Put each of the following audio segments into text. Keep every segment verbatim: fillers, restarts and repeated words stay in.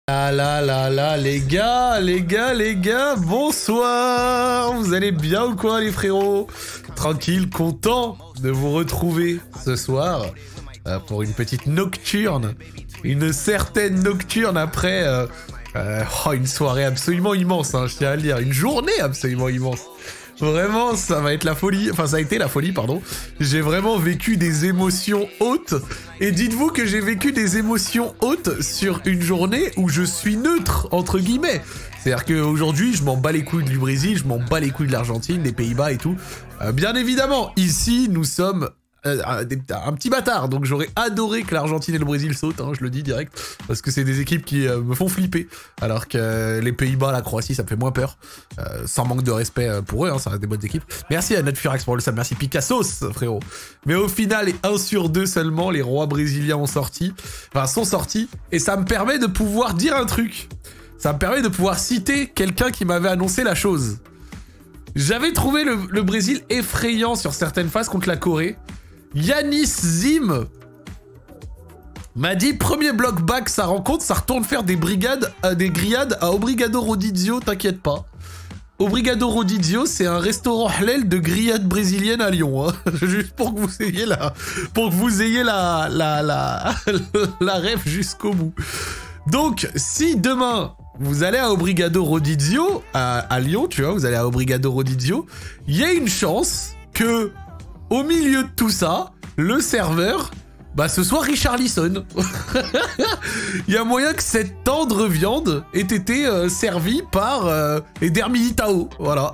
Ah là là là, les gars, les gars, les gars, bonsoir. Vous allez bien ou quoi, les frérots? Tranquille, content de vous retrouver ce soir euh, pour une petite nocturne. Une certaine nocturne après euh, euh, oh, une soirée absolument immense, hein, je tiens à le dire. Une journée absolument immense. Vraiment, ça va être la folie. Enfin, ça a été la folie, pardon. J'ai vraiment vécu des émotions hautes. Et dites-vous que j'ai vécu des émotions hautes sur une journée où je suis neutre, entre guillemets. C'est-à-dire qu'aujourd'hui, je m'en bats les couilles du Brésil, je m'en bats les couilles de l'Argentine, des Pays-Bas et tout. Euh, bien évidemment, ici, nous sommes... Euh, un, un petit bâtard, donc j'aurais adoré que l'Argentine et le Brésil sautent, hein, je le dis direct, parce que c'est des équipes qui euh, me font flipper, alors que euh, les Pays-Bas, la Croatie, ça me fait moins peur, euh, sans manque de respect pour eux, hein, ça reste des bonnes équipes. Merci à Netfurax pour le sub, merci Picassos, frérot. Mais au final, un sur deux seulement, les rois brésiliens ont sorti, enfin sont sortis, et ça me permet de pouvoir dire un truc, ça me permet de pouvoir citer quelqu'un qui m'avait annoncé la chose. J'avais trouvé le, le Brésil effrayant sur certaines phases contre la Corée. Yanis Zim m'a dit premier bloc back, ça rencontre, ça retourne faire des brigades, euh, des grillades à Obrigado Rodizio, t'inquiète pas. Obrigado Rodizio, c'est un restaurant halal de grillades brésiliennes à Lyon, hein. Juste pour que vous ayez la, pour que vous ayez la, la, la, la rêve jusqu'au bout. Donc, si demain vous allez à Obrigado Rodizio à, à Lyon, tu vois, vous allez à Obrigado Rodizio, il y a une chance que au milieu de tout ça, le serveur, bah ce soit Richarlison. Il y a moyen que cette tendre viande ait été euh, servie par euh, Eder Militao, voilà.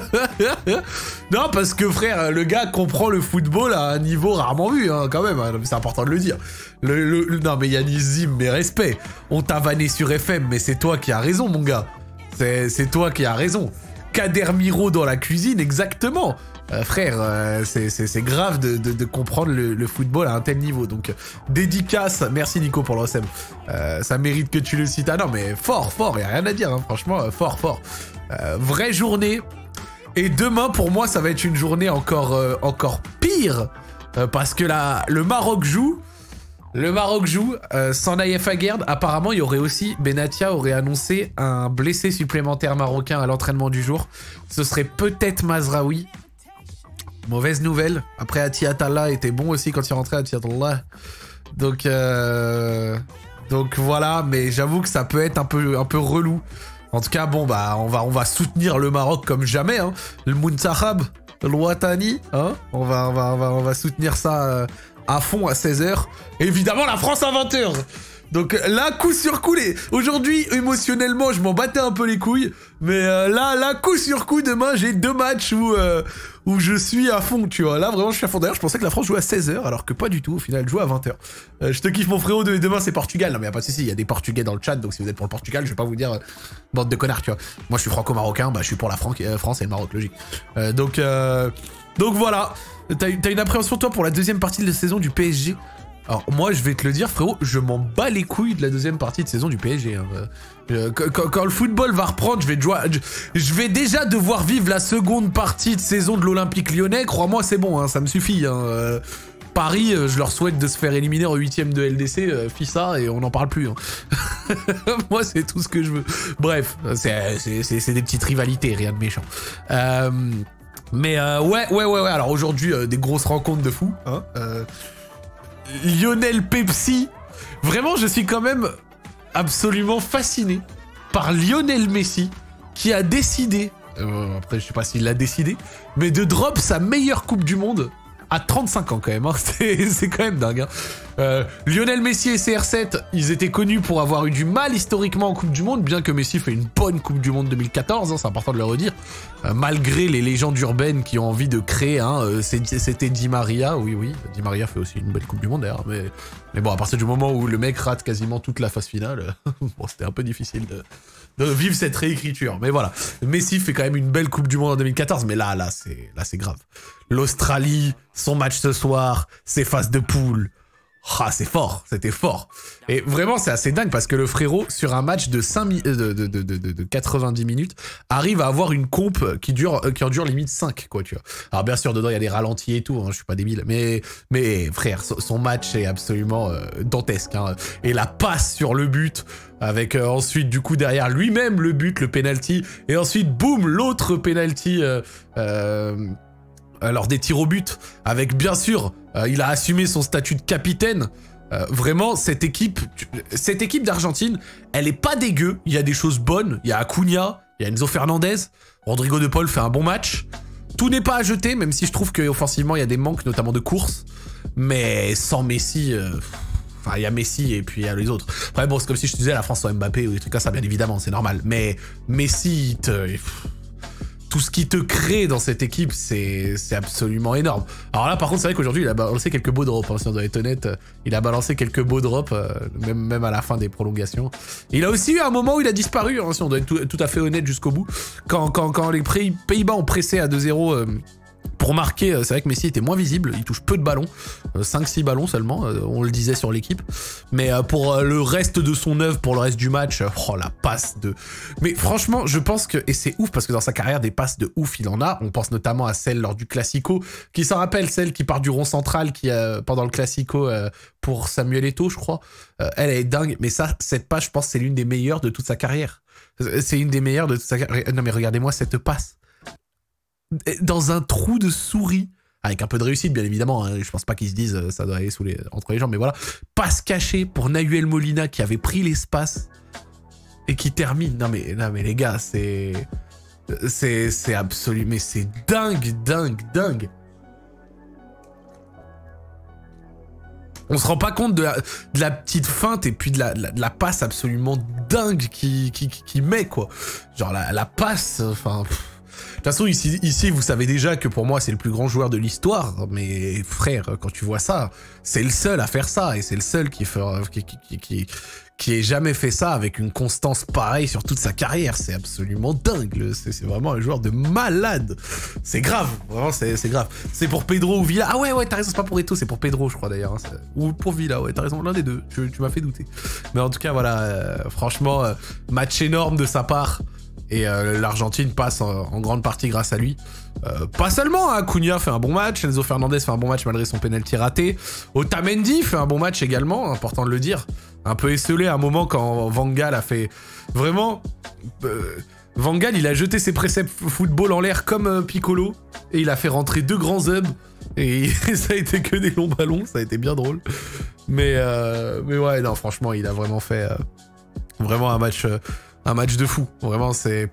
Non, parce que frère, le gars comprend le football à un niveau rarement vu, hein, quand même, hein, c'est important de le dire. Le, le, le, non mais Yanis Zim, mes respects, on t'a vanné sur F M, mais c'est toi qui as raison, mon gars. C'est toi qui as raison. Kader Miro dans la cuisine, exactement. Euh, frère, euh, c'est grave de, de, de comprendre le, le football à un tel niveau. Donc, dédicace. Merci Nico pour l'O S M. Euh, ça mérite que tu le cites. Ah non, mais fort, fort. Il n'y a rien à dire, hein, franchement. Euh, fort, fort. Euh, vraie journée. Et demain, pour moi, ça va être une journée encore, euh, encore pire. Euh, parce que là, le Maroc joue. Le Maroc joue. Euh, sans Naïef Aguerd, apparemment, il y aurait aussi... Benatia aurait annoncé un blessé supplémentaire marocain à l'entraînement du jour. Ce serait peut-être Mazraoui. Mauvaise nouvelle. Après, Atiatalla était bon aussi quand il rentrait, Atiatalla. Donc, euh... donc voilà. Mais j'avoue que ça peut être un peu, un peu relou. En tout cas, bon, bah, on va, on va soutenir le Maroc comme jamais. Hein. Le Muntakhab, le Ouattani. Hein. On, va, on, va, on, va, on va soutenir ça euh, à fond à seize heures. Évidemment, la France à vingt heures. Donc là, coup sur coup, les... aujourd'hui, émotionnellement, je m'en battais un peu les couilles. Mais euh, là, là, coup sur coup, demain, j'ai deux matchs où, euh, où je suis à fond, tu vois. Là, vraiment, je suis à fond. D'ailleurs, je pensais que la France jouait à seize heures, alors que pas du tout. Au final, elle joue à vingt heures. Euh, je te kiffe, mon frérot. Demain, c'est Portugal. Non, mais y a pas de souci. Il y a des Portugais dans le chat. Donc, si vous êtes pour le Portugal, je vais pas vous dire euh, bande de connards, tu vois. Moi, je suis franco-marocain. Bah, je suis pour la Fran euh, France et le Maroc, logique. Euh, donc, euh, donc voilà. T'as t'as une appréhension, toi, pour la deuxième partie de la saison du P S G? Alors moi je vais te le dire frérot, je m'en bats les couilles de la deuxième partie de saison du P S G. Hein. Euh, quand, quand le football va reprendre, je vais, je, je vais déjà devoir vivre la seconde partie de saison de l'Olympique Lyonnais. Crois-moi c'est bon, hein, ça me suffit. Hein. Euh, Paris, euh, je leur souhaite de se faire éliminer en huitième de L D C, euh, Fissa, et on n'en parle plus. Hein. Moi c'est tout ce que je veux. Bref, c'est des petites rivalités, rien de méchant. Euh, mais euh, ouais, ouais, ouais, ouais. Alors aujourd'hui, euh, des grosses rencontres de fous. Hein. Euh, Lionel Pepsi, vraiment je suis quand même absolument fasciné par Lionel Messi qui a décidé, euh, après je sais pas s'il l'a décidé, mais de drop sa meilleure coupe du monde à trente-cinq ans quand même, hein. C'est quand même dingue. Hein. Euh, Lionel Messi et C R sept, ils étaient connus pour avoir eu du mal historiquement en Coupe du Monde, bien que Messi fait une bonne Coupe du Monde deux mille quatorze, hein, c'est important de le redire, euh, malgré les légendes urbaines qui ont envie de créer, hein, euh, c'était Di Maria, oui oui, Di Maria fait aussi une belle Coupe du Monde d'ailleurs, mais, mais bon, à partir du moment où le mec rate quasiment toute la phase finale, bon, c'était un peu difficile de... de vivre cette réécriture, mais voilà. Messi fait quand même une belle Coupe du Monde en deux mille quatorze, mais là, là, c'est là c'est grave. L'Australie, son match ce soir, ses phases de poule. Ah, c'est fort, c'était fort. Et vraiment, c'est assez dingue parce que le frérot, sur un match de, cinq mi de, de, de, de, de quatre-vingt-dix minutes, arrive à avoir une comp qui dure, qui en dure limite cinq, quoi, tu vois. Alors, bien sûr, dedans, il y a des ralentis et tout, hein, je suis pas débile, mais, mais frère, son match est absolument euh, dantesque. Hein. Et la passe sur le but, avec euh, ensuite, du coup, derrière lui-même le but, le penalty, et ensuite, boum, l'autre penalty. Euh, euh, Alors des tirs au but, avec bien sûr, euh, il a assumé son statut de capitaine. Euh, vraiment, cette équipe, cette équipe d'Argentine, elle est pas dégueu. Il y a des choses bonnes. Il y a Acuna, il y a Enzo Fernandez. Rodrigo de Paul fait un bon match. Tout n'est pas à jeter, même si je trouve qu'offensivement, il y a des manques, notamment de course. Mais sans Messi... Euh... Enfin, il y a Messi et puis il y a les autres. Après, bon, c'est comme si je te disais la France sans Mbappé ou des trucs comme ça, bien évidemment, c'est normal. Mais Messi, il te... tout ce qui te crée dans cette équipe, c'est absolument énorme. Alors là, par contre, c'est vrai qu'aujourd'hui, il a balancé quelques beaux drops, hein, si on doit être honnête. Il a balancé quelques beaux drops, euh, même, même à la fin des prolongations. Et il a aussi eu un moment où il a disparu, hein, si on doit être tout, tout à fait honnête jusqu'au bout. Quand, quand, quand les Pays-Bas ont pressé à deux zéro... Euh, pour marquer, c'est vrai que Messi était moins visible, il touche peu de ballons, cinq six ballons seulement, on le disait sur l'équipe. Mais pour le reste de son œuvre, pour le reste du match, oh la passe de... Mais franchement, je pense que, et c'est ouf parce que dans sa carrière, des passes de ouf, il en a. On pense notamment à celle lors du Classico, qui s'en rappelle, celle qui part du rond central, qui pendant le Classico, pour Samuel Eto'o, je crois. Elle, elle est dingue, mais ça, cette passe, je pense, c'est l'une des meilleures de toute sa carrière. C'est une des meilleures de toute sa carrière. Non mais regardez-moi cette passe. Dans un trou de souris, avec un peu de réussite bien évidemment, hein, je pense pas qu'ils se disent ça doit aller sous les, entre les jambes, mais voilà, passe cachée pour Nahuel Molina qui avait pris l'espace et qui termine. Non mais, non mais les gars, c'est... C'est absolument... Mais c'est dingue, dingue, dingue. On se rend pas compte de la, de la petite feinte et puis de la, de la, de la passe absolument dingue qui, qui, qui, qui met, quoi. Genre la, la passe, enfin... De toute façon, ici, ici, vous savez déjà que pour moi, c'est le plus grand joueur de l'histoire. Mais frère, quand tu vois ça, c'est le seul à faire ça. Et c'est le seul qui, fait, qui, qui, qui, qui ait jamais fait ça avec une constance pareille sur toute sa carrière. C'est absolument dingue. C'est vraiment un joueur de malade. C'est grave. Vraiment, c'est grave. C'est pour Pedro ou Villa. Ah ouais, ouais, t'as raison, c'est pas pour Eto'o, c'est pour Pedro, je crois d'ailleurs. Hein, ou pour Villa, ouais, t'as raison. L'un des deux. Tu, tu m'as fait douter. Mais en tout cas, voilà. Euh, franchement, euh, match énorme de sa part. Et euh, l'Argentine passe en, en grande partie grâce à lui. Euh, pas seulement, hein, Acuna fait un bon match, Enzo Fernandez fait un bon match malgré son penalty raté. Otamendi fait un bon match également, important de le dire. Un peu esselé à un moment quand Van Gaal a fait... Vraiment... Euh, Van Gaal, il a jeté ses préceptes football en l'air comme euh, Piccolo. Et il a fait rentrer deux grands hubs. Et ça a été que des longs ballons, ça a été bien drôle. Mais, euh, mais ouais, non, franchement, il a vraiment fait... Euh, vraiment un match... Euh, Un match de fou, vraiment c'est...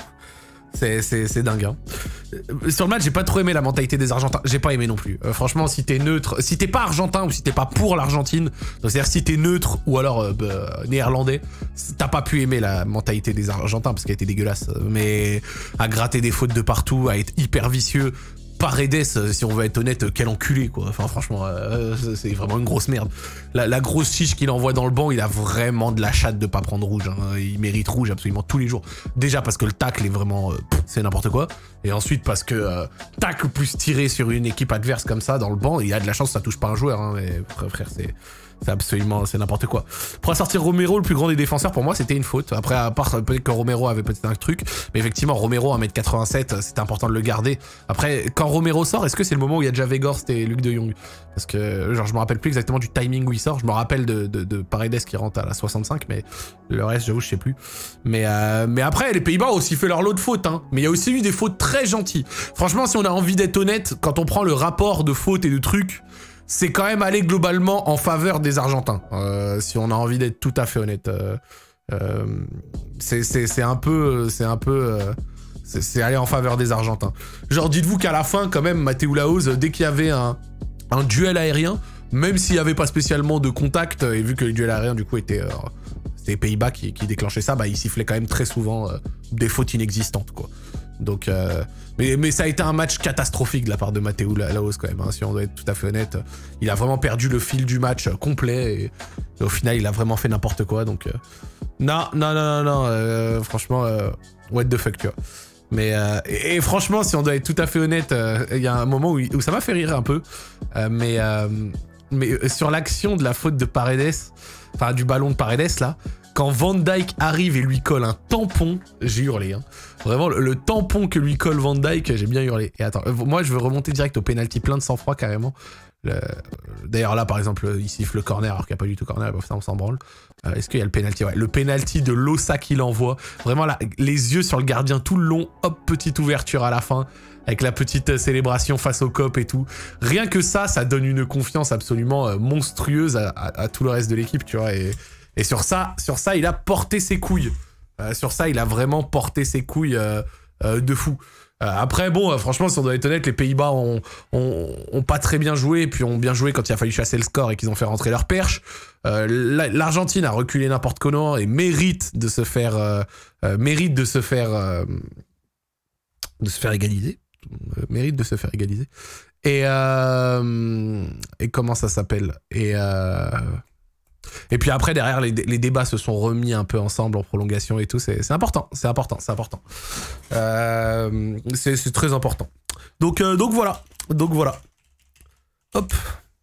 C'est dingue. Hein. Sur le match, j'ai pas trop aimé la mentalité des Argentins. J'ai pas aimé non plus. Euh, franchement, si t'es neutre, si t'es pas argentin ou si t'es pas pour l'Argentine, c'est-à-dire si t'es neutre ou alors euh, bah, néerlandais, t'as pas pu aimer la mentalité des Argentins parce qu'elle était dégueulasse. Mais à gratter des fautes de partout, à être hyper vicieux... Paredes, si on veut être honnête, quel enculé, quoi. Enfin, franchement, euh, c'est vraiment une grosse merde. La, la grosse chiche qu'il envoie dans le banc, il a vraiment de la chatte de pas prendre rouge. Hein. Il mérite rouge absolument tous les jours. Déjà parce que le tacle est vraiment... Euh, c'est n'importe quoi. Et ensuite parce que euh, tacle plus tiré sur une équipe adverse comme ça dans le banc, il a de la chance que ça touche pas un joueur. Hein. Mais frère, c'est... C'est absolument, c'est n'importe quoi. Pour sortir Romero, le plus grand des défenseurs, pour moi, c'était une faute. Après, à part peut-être que Romero avait peut-être un truc, mais effectivement, Romero, un mètre quatre-vingt-sept, c'était important de le garder. Après, quand Romero sort, est-ce que c'est le moment où il y a déjà Weghorst et Luc de Jong? Parce que, genre, je me rappelle plus exactement du timing où il sort. Je me rappelle de, de, de Paredes qui rentre à la soixante-cinq, mais le reste, j'avoue, je sais plus. Mais, euh, mais après, les Pays-Bas ont aussi fait leur lot de fautes, hein. Mais il y a aussi eu des fautes très gentilles. Franchement, si on a envie d'être honnête, quand on prend le rapport de fautes et de trucs, c'est quand même aller globalement en faveur des Argentins, euh, si on a envie d'être tout à fait honnête. Euh, euh, c'est un peu... C'est un peu... Euh, c'est aller en faveur des Argentins. Genre, dites-vous qu'à la fin, quand même, Mateu Lahoz, dès qu'il y avait un, un duel aérien, même s'il n'y avait pas spécialement de contact, et vu que le duel aérien, du coup, était... Euh, c'était les Pays-Bas qui, qui déclenchaient ça, bah, il sifflait quand même très souvent euh, des fautes inexistantes, quoi. Donc, euh, mais, mais ça a été un match catastrophique de la part de Mateu Lahoz quand même, hein, si on doit être tout à fait honnête. Il a vraiment perdu le fil du match complet et, et au final, il a vraiment fait n'importe quoi. Donc, euh, non, non, non, non, non, euh, franchement, euh, what the fuck, tu vois. Mais, euh, et, et franchement, si on doit être tout à fait honnête, il euh, y a un moment où, où ça m'a fait rire un peu, euh, mais... Euh, mais sur l'action de la faute de Paredes, enfin du ballon de Paredes là, quand Van Dijk arrive et lui colle un tampon, j'ai hurlé. Hein. Vraiment, le, le tampon que lui colle Van Dijk, j'ai bien hurlé. Et attends, euh, moi je veux remonter direct au penalty plein de sang-froid carrément. D'ailleurs là par exemple, il siffle le corner alors qu'il n'y a pas du tout corner, on s'en branle. Euh, Est-ce qu'il y a le penalty? Ouais, le penalty de Losa qu'il envoie. Vraiment là, les yeux sur le gardien tout le long, hop, petite ouverture à la fin. Avec la petite célébration face au cop et tout. Rien que ça, ça donne une confiance absolument euh, monstrueuse à, à, à tout le reste de l'équipe, tu vois. Et, et sur ça, sur ça, il a porté ses couilles. Euh, sur ça, il a vraiment porté ses couilles euh, euh, de fou. Euh, après, bon, euh, franchement, si on doit être honnête, les Pays-Bas ont, ont, ont pas très bien joué, puis ont bien joué quand il a fallu chasser le score et qu'ils ont fait rentrer leur perche. Euh, L'Argentine a reculé n'importe comment et mérite de se faire, euh, euh, mérite de se faire, euh, de se faire égaliser. Mérite de se faire égaliser. Et, euh, et comment ça s'appelle et, euh, et puis après, derrière, les, les débats se sont remis un peu ensemble en prolongation et tout. C'est important, c'est important, c'est important. Euh, c'est très important. Donc, euh, donc voilà. Donc voilà. Hop.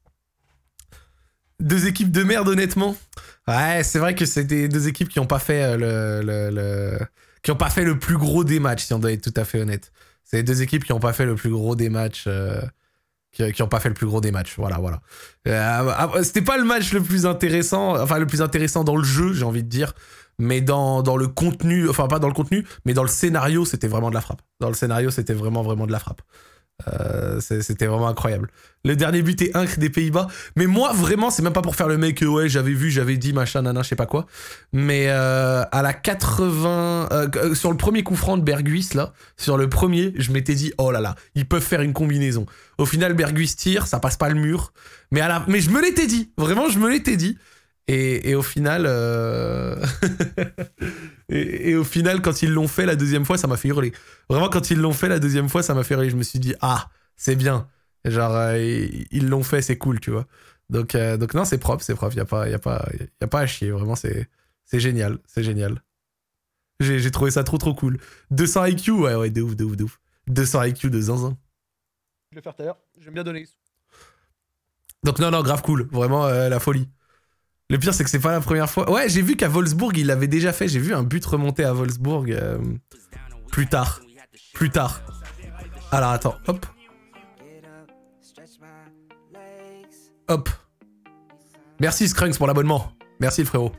Deux équipes de merde, honnêtement. Ouais, c'est vrai que c'est des deux équipes qui n'ont pas fait le, le, le... qui n'ont pas fait le plus gros des matchs, si on doit être tout à fait honnête. C'est deux équipes qui n'ont pas fait le plus gros des matchs. Euh, qui n'ont pas fait le plus gros des matchs. Voilà, voilà. Euh, C'était pas le match le plus intéressant, enfin le plus intéressant dans le jeu, j'ai envie de dire. Mais dans, dans le contenu, enfin pas dans le contenu, mais dans le scénario, c'était vraiment de la frappe. Dans le scénario, c'était vraiment, vraiment de la frappe. Euh, C'était vraiment incroyable. Le dernier but est incre des Pays-Bas. Mais moi, vraiment, c'est même pas pour faire le mec, ouais, j'avais vu, j'avais dit, machin, nana, je sais pas quoi. Mais euh, à la quatre-vingts... Euh, sur le premier coup franc de Berghuis, là, sur le premier, je m'étais dit, oh là là, ils peuvent faire une combinaison. Au final, Berghuis tire, ça passe pas le mur. Mais, à la... mais je me l'étais dit. Vraiment, je me l'étais dit. Et, et au final... Euh... et, et au final, quand ils l'ont fait la deuxième fois, ça m'a fait hurler. Vraiment, quand ils l'ont fait la deuxième fois, ça m'a fait hurler. Je me suis dit, ah, c'est bien. Genre, euh, ils l'ont fait, c'est cool, tu vois. Donc, euh, donc non, c'est propre, c'est propre. Il n'y a, pas, y a, pas, y a pas à chier. Vraiment, c'est génial. C'est génial. J'ai trouvé ça trop, trop cool. deux cents I Q, ouais, ouais, de ouf, de ouf, de ouf. deux cents I Q de zinzin. Je vais le faire tout à l'heure. J'aime bien donner les sous. Donc, non, non, grave cool. Vraiment, euh, la folie. Le pire, c'est que c'est pas la première fois. Ouais, j'ai vu qu'à Wolfsburg, il l'avait déjà fait. J'ai vu un but remonter à Wolfsburg euh, plus tard. Plus tard. Alors, attends. Hop. Hop. Merci, Skrunks, pour l'abonnement. Merci, le frérot.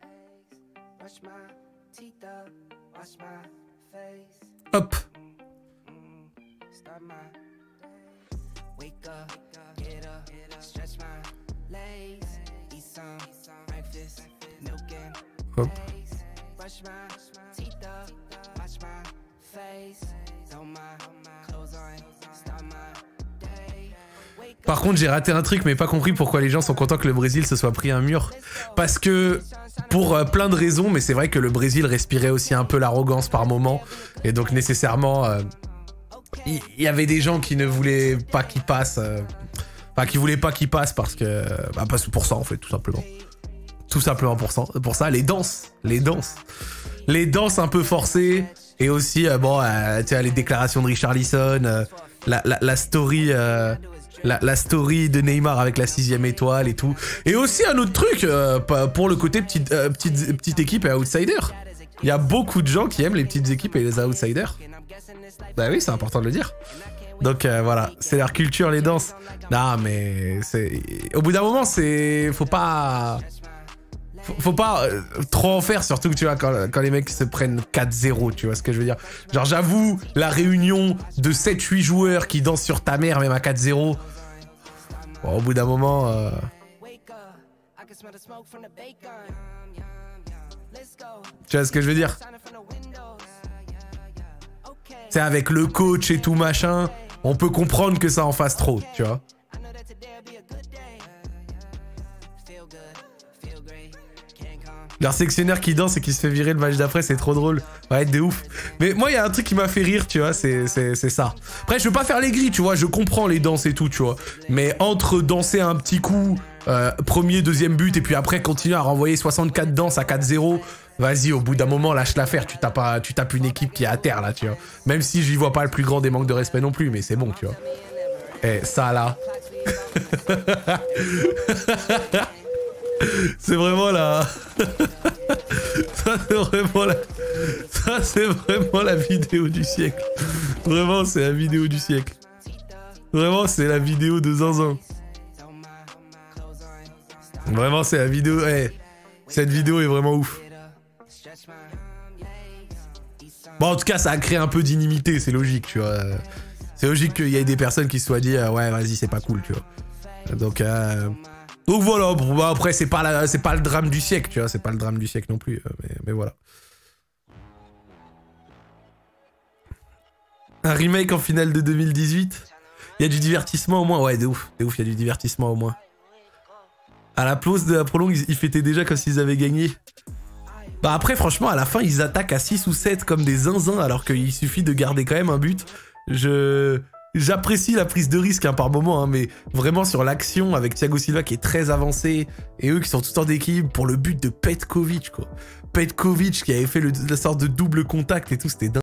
Hop. Hop. Par contre, j'ai raté un truc, mais pas compris pourquoi les gens sont contents que le Brésil se soit pris un mur. Parce que, pour euh, plein de raisons, mais c'est vrai que le Brésil respirait aussi un peu l'arrogance par moment. Et donc, nécessairement, il euh, y, y avait des gens qui ne voulaient pas qu'il passe. Euh, enfin, qui voulaient pas qu'il passe parce que... Bah, parce que pour ça, en fait, tout simplement. Tout simplement pour ça, pour ça, les danses, les danses. Les danses un peu forcées, et aussi, euh, bon, euh, tu vois, les déclarations de Richarlison, euh, la, la, la story... Euh, La, la story de Neymar avec la sixième étoile et tout. Et aussi un autre truc, euh, pour le côté petite, euh, petite, petite équipe et outsider. Il y a beaucoup de gens qui aiment les petites équipes et les outsiders. Bah oui, c'est important de le dire. Donc euh, voilà, c'est leur culture, les danses. Non mais c'est... Au bout d'un moment, c'est... Faut pas... Faut, faut pas euh, trop en faire, surtout que tu vois, quand, quand les mecs se prennent quatre zéro, tu vois ce que je veux dire. Genre j'avoue, la réunion de sept huit joueurs qui dansent sur ta mère, même à quatre zéro, bon, au bout d'un moment... Euh... Tu vois ce que je veux dire? C'est avec le coach et tout machin, on peut comprendre que ça en fasse trop, tu vois. Leur sectionnaire qui danse et qui se fait virer le match d'après, c'est trop drôle. Ouais, de ouf. Mais moi, il y a un truc qui m'a fait rire, tu vois, c'est ça. Après, je veux pas faire les grilles, tu vois, je comprends les danses et tout, tu vois. Mais entre danser un petit coup, euh, premier, deuxième but, et puis après continuer à renvoyer soixante-quatre danses à quatre zéro, vas-y, au bout d'un moment, lâche l'affaire. Tu tapes, pas, tu tapes une équipe qui est à terre, là, tu vois. Même si j'y vois pas le plus grand des manques de respect non plus, mais c'est bon, tu vois. Et ça, là... C'est vraiment la... Ça c'est vraiment la... Ça c'est vraiment la vidéo du siècle. Vraiment c'est la vidéo du siècle. Vraiment c'est la vidéo de Zinzin. Vraiment c'est la vidéo... Hey, cette vidéo est vraiment ouf. Bon en tout cas ça a créé un peu d'inimité, c'est logique tu vois. C'est logique qu'il y ait des personnes qui se soient dit euh, ouais vas-y c'est pas cool tu vois. Donc... Euh... Donc voilà, bon, bah après c'est pas, la, c'est pas le drame du siècle, tu vois, c'est pas le drame du siècle non plus, euh, mais, mais voilà. Un remake en finale de deux mille dix-huit. Il y a du divertissement au moins, ouais de ouf, de ouf, il y a du divertissement au moins. À la pause de la prolongue, ils fêtaient déjà comme s'ils avaient gagné. Bah après franchement à la fin ils attaquent à six ou sept comme des zinzins alors qu'il suffit de garder quand même un but. Je... J'apprécie la prise de risque hein, par moment, hein, mais vraiment sur l'action avec Thiago Silva qui est très avancé et eux qui sont tout en équilibre pour le but de Petkovic quoi. Petkovic qui avait fait le, la sorte de double contact et tout, c'était dingue.